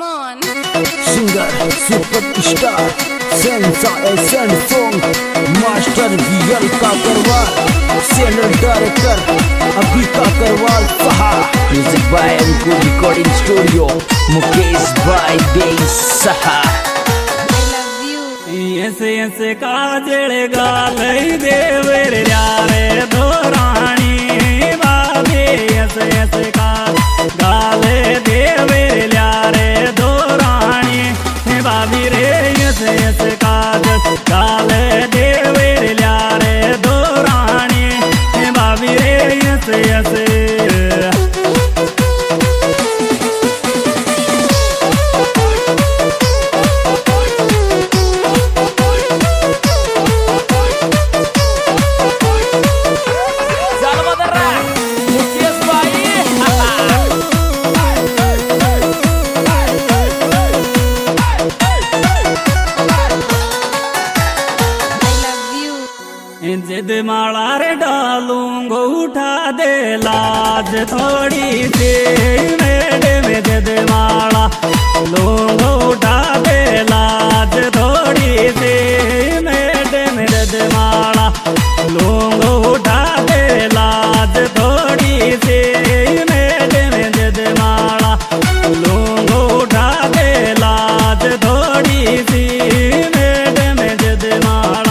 on. Singer, superstar, sensation song, master VL Kakarwal, channel director Abhi Kakarwal Saha, music by Ankur Recording Studio, Mukesh by Dey Saha. I love you. ऐसे ऐसे काजल गाले देवर यारे धोरानी बाबे ऐसे ऐसे गाले देवर यारे धोरानी बाबी रे ऐसे ऐसे काजल गाले देवर यारे धोरानी बाबी रे ऐसे ऐसे जिद माला रे डालूंगो उठा दे लाज थोड़ी सी मेरे में जिद माला लूंगो उठा दे लाज थोड़ी सी मेरे में जिद माला लूंगो उठा दे लाज थोड़ी सी मेरे में जिद माला लूंगो उठा दे लाज थोड़ी सी मेरे में जिद माला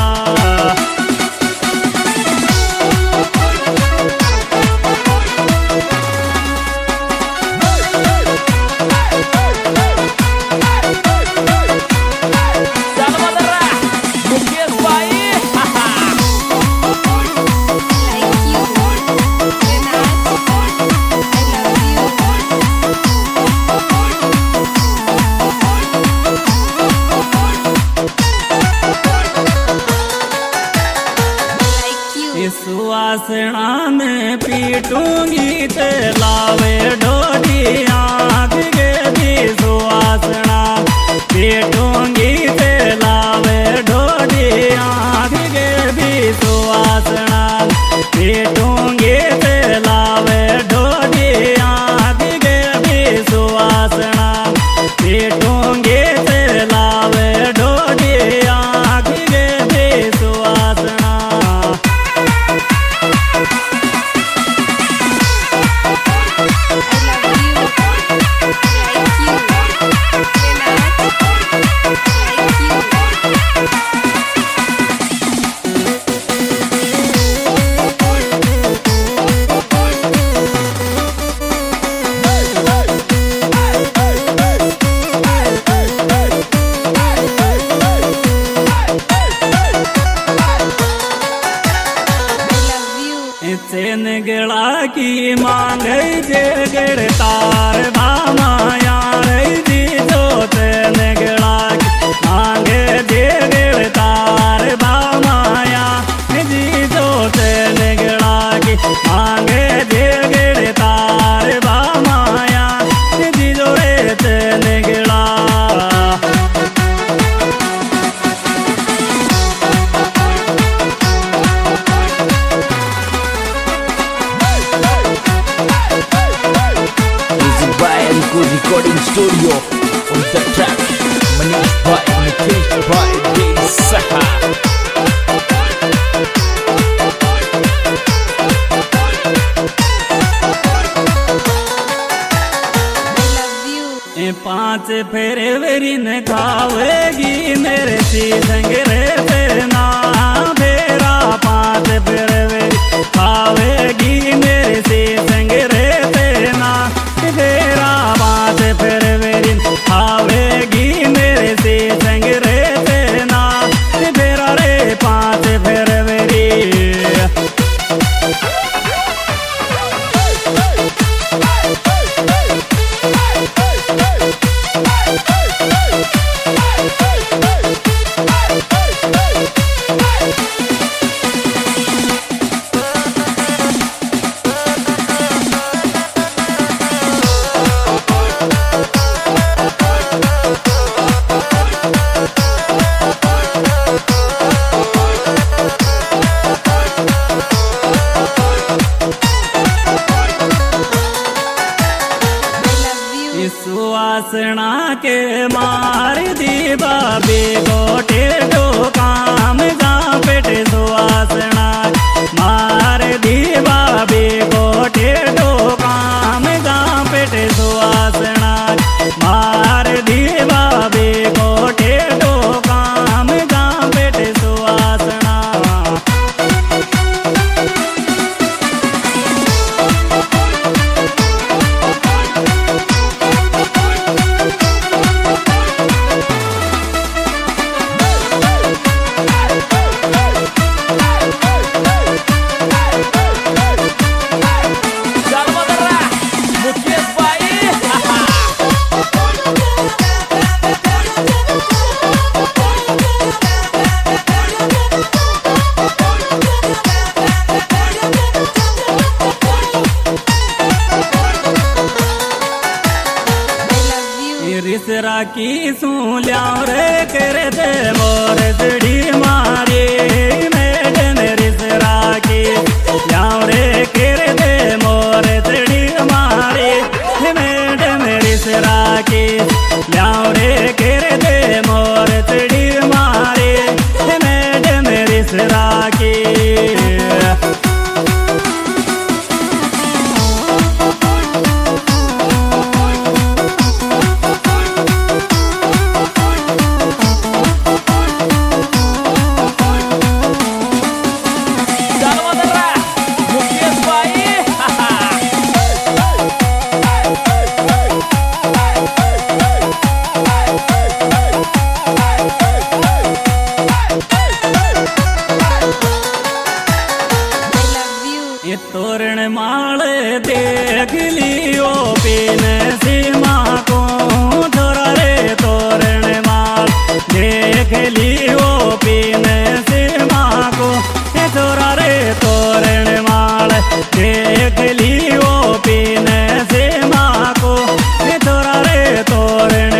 सुवासना में पीटूंगी ते लावे ढोली आँख के दी सुवासना पीटूंगी ते लावे ढोली आँख के दी सुवासना पीटूंगी ते लावे ढोली आँख के दी सुवासना पीटूंगी ते लावे ढोली आँख के दी सुवासना चैन गड़ा की मांग जे गड़ तार भामाया जी जो चैन गड़ा की मांग जे गड़ तार भामाया जी जो चैन गड़ा की मांग जे गड़ तार भामाया जी जो रे चैन गड़ा Recording studio on the track Manish by Mukesh by Dey Saha. पांच फेरे वेरी न खावेगी मेरे सी संग रे ना फेरा पांच फेरे वेरी खावेगी मेरे सी संग रे ना फेरा पांच फेरे वेरी खावेगी मेरे सी संग रे ना फेरा रे पांच फेरे वेरी के मार दी बाबे गोटे डो काम जा पेट सुवासना मार दी बाबे गोटे डो काम जा पेट सुवासना मार दी बाबे गोटे डो काम जा पेट सुवासना रिसरा की सूल्यां रे कर दे मोर दड़ी मारे मैडम रिसरा की ल्यां रे कर दे मोर दड़ी मारे मैडम रिसरा की ल्यां रे कर दे मोर दड़ी मारे मैडम रिसरा की तोरण माल देख लियो पीन सीमा को थोड़ा रे तोरण माल देख लियो पीन सीमा को थोड़ा रे तोरण माल देख लियो पीन सीमा को थोड़ा रे तोरण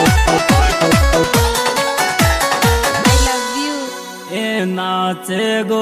नाच गो